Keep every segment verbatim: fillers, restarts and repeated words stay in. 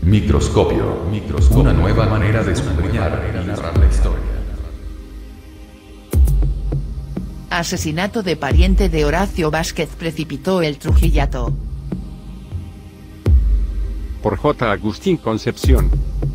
Microscopio, microscopio, una nueva manera de escudriñar y narrar la historia. Asesinato de pariente de Horacio Vázquez precipitó el Trujillato. Por J. Agustín Concepción.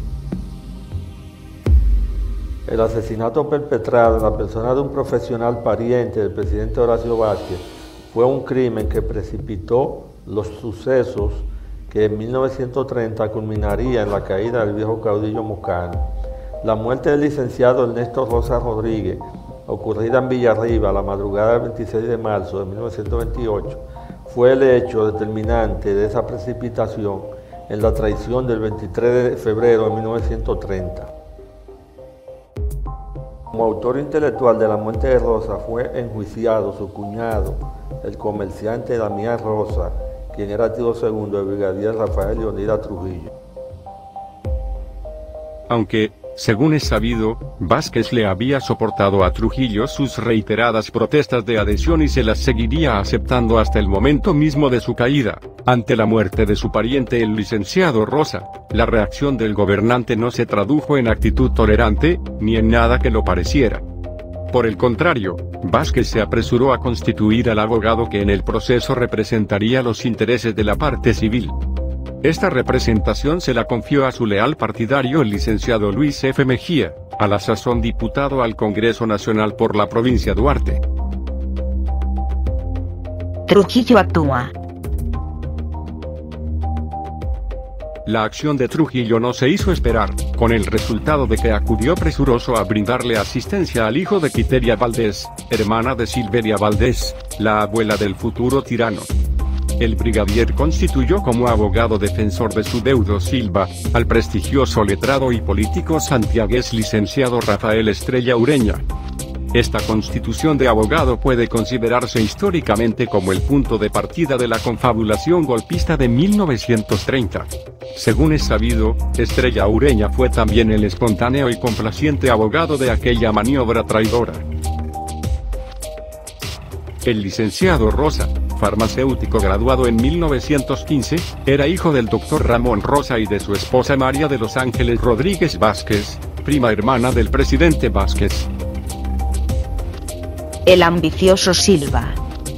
El asesinato perpetrado en la persona de un profesional pariente del presidente Horacio Vázquez fue un crimen que precipitó los sucesos que en mil novecientos treinta culminaría en la caída del viejo caudillo mocano. La muerte del licenciado Ernesto Rosa Rodríguez, ocurrida en Villarriba la madrugada del veintiséis de marzo de mil novecientos veintiocho, fue el hecho determinante de esa precipitación en la traición del veintitrés de febrero de mil novecientos treinta. Como autor intelectual de la muerte de Rosa fue enjuiciado su cuñado, el comerciante Damián Rosa, quien era tío segundo del brigadier Rafael Leonidas Trujillo. Aunque, según es sabido, Vázquez le había soportado a Trujillo sus reiteradas protestas de adhesión y se las seguiría aceptando hasta el momento mismo de su caída. Ante la muerte de su pariente el licenciado Rosa, la reacción del gobernante no se tradujo en actitud tolerante, ni en nada que lo pareciera. Por el contrario, Vázquez se apresuró a constituir al abogado que en el proceso representaría los intereses de la parte civil. Esta representación se la confió a su leal partidario el licenciado Luis F. Mejía, a la sazón diputado al Congreso Nacional por la provincia Duarte. Trujillo actúa. La acción de Trujillo no se hizo esperar, con el resultado de que acudió presuroso a brindarle asistencia al hijo de Quiteria Valdés, hermana de Silveria Valdés, la abuela del futuro tirano. El brigadier constituyó como abogado defensor de su deudo Silva, al prestigioso letrado y político santiagués licenciado Rafael Estrella Ureña. Esta constitución de abogado puede considerarse históricamente como el punto de partida de la confabulación golpista de mil novecientos treinta. Según es sabido, Estrella Ureña fue también el espontáneo y complaciente abogado de aquella maniobra traidora. El licenciado Rosa, farmacéutico graduado en mil novecientos quince, era hijo del doctor Ramón Rosa y de su esposa María de los Ángeles Rodríguez Vázquez, prima hermana del presidente Vázquez. El ambicioso Silva.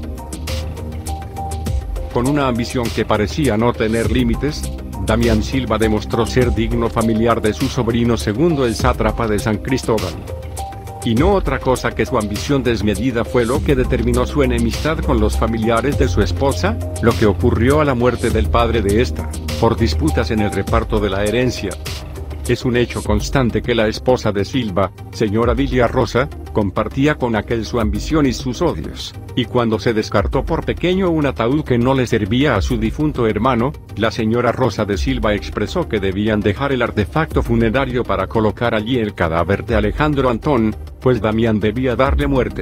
Con una ambición que parecía no tener límites, Damián Silva demostró ser digno familiar de su sobrino segundo el sátrapa de San Cristóbal. Y no otra cosa que su ambición desmedida fue lo que determinó su enemistad con los familiares de su esposa, lo que ocurrió a la muerte del padre de esta, por disputas en el reparto de la herencia. Es un hecho constante que la esposa de Silva, señora Villa Rosa, compartía con aquel su ambición y sus odios, y cuando se descartó por pequeño un ataúd que no le servía a su difunto hermano, la señora Rosa de Silva expresó que debían dejar el artefacto funerario para colocar allí el cadáver de Alejandro Antón, pues Damián debía darle muerte.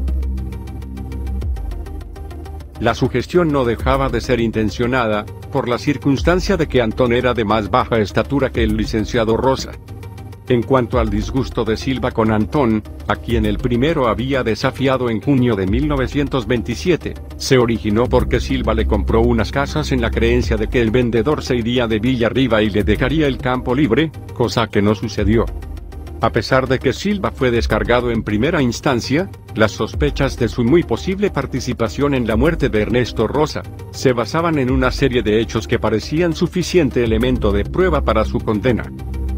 La sugestión no dejaba de ser intencionada, por la circunstancia de que Antón era de más baja estatura que el licenciado Rosa. En cuanto al disgusto de Silva con Antón, a quien el primero había desafiado en junio de mil novecientos veintisiete, se originó porque Silva le compró unas casas en la creencia de que el vendedor se iría de Villarriba y le dejaría el campo libre, cosa que no sucedió. A pesar de que Silva fue descargado en primera instancia, las sospechas de su muy posible participación en la muerte de Ernesto Rosa se basaban en una serie de hechos que parecían suficiente elemento de prueba para su condena.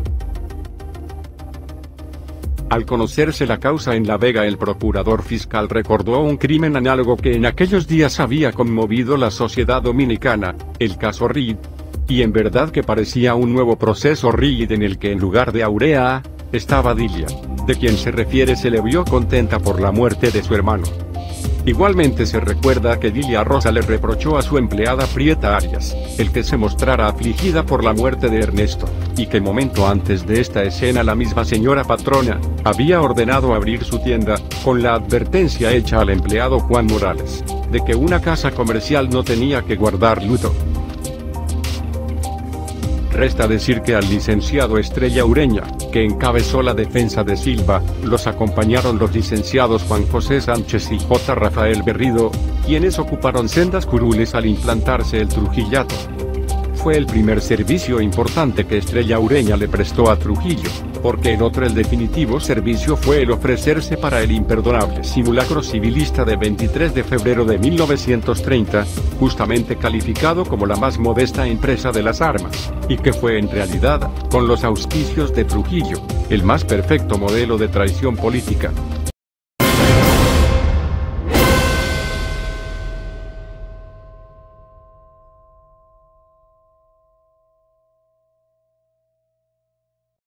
Al conocerse la causa en La Vega, el procurador fiscal recordó un crimen análogo que en aquellos días había conmovido la sociedad dominicana, el caso Reed. Y en verdad que parecía un nuevo proceso Reed en el que en lugar de Aurea, estaba Dilia, de quien se refiere se le vio contenta por la muerte de su hermano. Igualmente se recuerda que Dilia Rosa le reprochó a su empleada Prieta Arias, el que se mostrara afligida por la muerte de Ernesto, y que momento antes de esta escena la misma señora patrona, había ordenado abrir su tienda, con la advertencia hecha al empleado Juan Morales, de que una casa comercial no tenía que guardar luto. Resta decir que al licenciado Estrella Ureña, que encabezó la defensa de Silva, los acompañaron los licenciados Juan José Sánchez y J. Rafael Berrido, quienes ocuparon sendas curules al implantarse el Trujillato. fue el primer servicio importante que Estrella Ureña le prestó a Trujillo, porque en otro el definitivo servicio fue el ofrecerse para el imperdonable simulacro civilista de veintitrés de febrero de mil novecientos treinta, justamente calificado como la más modesta empresa de las armas, y que fue en realidad, con los auspicios de Trujillo, el más perfecto modelo de traición política.